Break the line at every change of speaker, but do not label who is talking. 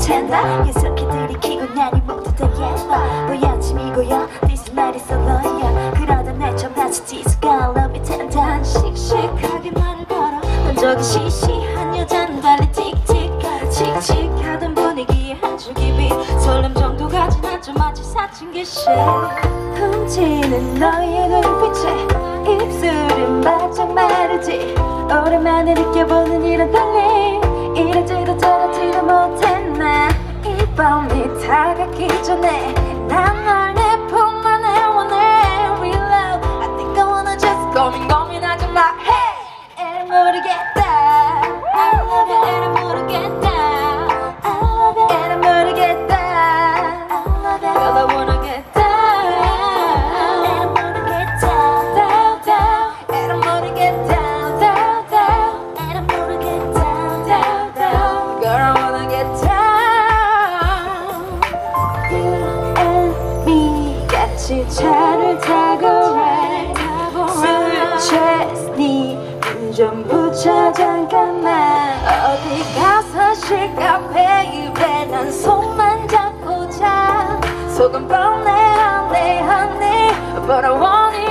pretender 계속해 들이키고 나니 모두 다 예뻐 보여짐이고요 This night is so loyal 그러다 내 전화치 지수가 love me tender 씩씩하게 말을 걸어 넌 저기 시시한 여자는 달리 틱틱 칙칙하던 분위기에 한 줄기 빛 설렘 정도 가진 않죠 마치 사춘기씩 훔치는 너의 눈빛에 입술은 바짝 마르지 오랜만에 느껴보는 이런 떨림 이러지도 저러지도 못해 나 이 밤이 다가기 전에 난 널 내 품 안에 원해 Real love I think I wanna just 고민하지 마 Hey 애를 모르겠다 I love you 애를 모르겠다 I love you 애를 모르겠다 I love you Girl I wanna get down 애를 모르겠다 Down down 애를 모르겠다 Down down 애를 모르겠다 Down down Girl I wanna get down You and me 같이 차를 타고 ride 술 취했니 운전부차 잠깐만 어디 가서 쉴까 baby 난 손만 잡고 자 속은 뻔해 honey honey but I want it